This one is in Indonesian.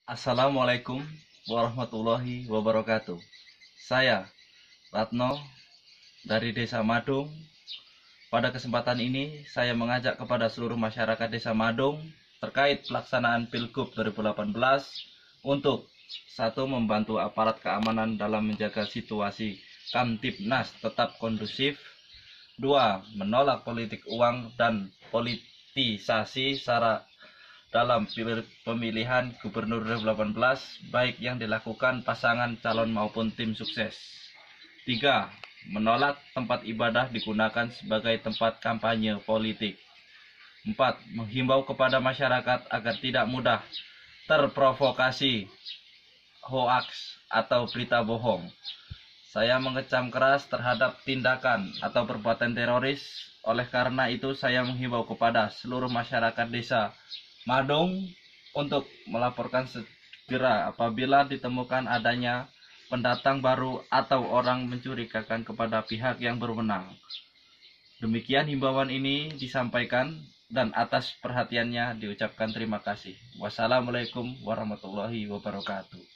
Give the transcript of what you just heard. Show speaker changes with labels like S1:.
S1: Assalamualaikum warahmatullahi wabarakatuh. Saya Ratno dari Desa Madung. Pada kesempatan ini saya mengajak kepada seluruh masyarakat Desa Madung terkait pelaksanaan Pilgub 2018 untuk satu, membantu aparat keamanan dalam menjaga situasi Kamtibnas tetap kondusif. Dua, menolak politik uang dan politisasi secara dalam pemilihan gubernur 2018, baik yang dilakukan pasangan calon maupun tim sukses. 3. Menolak tempat ibadah digunakan sebagai tempat kampanye politik. 4. Menghimbau kepada masyarakat agar tidak mudah terprovokasi hoaks atau berita bohong. Saya mengecam keras terhadap tindakan atau perbuatan teroris. Oleh karena itu, saya menghimbau kepada seluruh masyarakat desa Madung untuk melaporkan segera apabila ditemukan adanya pendatang baru atau orang mencurigakan kepada pihak yang berwenang. Demikian himbauan ini disampaikan dan atas perhatiannya diucapkan terima kasih. Wassalamualaikum warahmatullahi wabarakatuh.